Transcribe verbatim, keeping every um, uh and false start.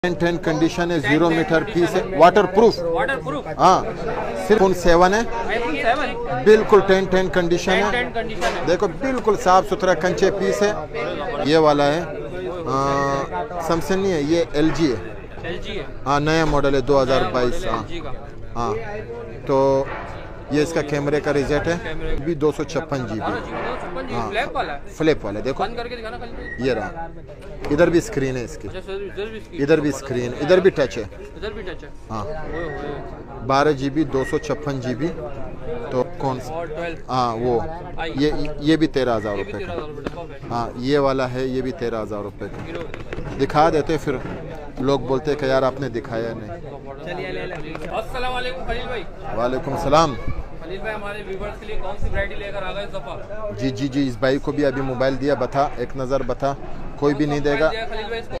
Ten ten condition है, zero meter piece है, waterproof. Waterproof हाँ, सिर्फ फोन सेवन है, आईफोन सेवन बिल्कुल टेन टेन कंडीशन है। टेन कंडीशन है। देखो बिल्कुल साफ सुथरा कंचे पीस है। ये वाला है सैमसंग नहीं है, ये एलजी है। एलजी है। हाँ, नया मॉडल है दो हज़ार बाईस। हाँ एलजी का। हाँ, तो ये इसका कैमरे का रिजल्ट है भी दो सौ छप्पन जी बी। हाँ, फ्लैप वाला है। फ्लिप वाला देखो, बंद करके दिखाना खाली। ये रहा, इधर भी स्क्रीन है इसकी, अच्छा, इधर भी इसकी- इधर भी स्क्रीन, इधर भी टच है। इधर भी टच है। हाँ, ओए होए। बारह जी बी दो सौ छप्पन जी बी। तो कौन सा? और ट्वेल्व। हाँ वो, ये ये भी तेरह हज़ार ये भी रुपये तेरह का। हजार रुपये डब्बा पैक। हाँ, ये वाला है, ये भी तेरह हज़ार रुपये का। गिरो। दिखा देते, फिर लोग बोलते कि यार आपने दिखाया नहीं। चलिए ले ले। अस्सलाम वालेकुम खलील भाई। वालेकुम सलाम। खलील भाई, हमारे व्यूवर्स के लिए कौन सी वैरायटी लेकर आ गए इस दफा? जी जी जी, इस भाई को भी अभी मोबाइल दिया, बता एक नज़र बता, कोई भी नहीं देगा। खलील भाई इसको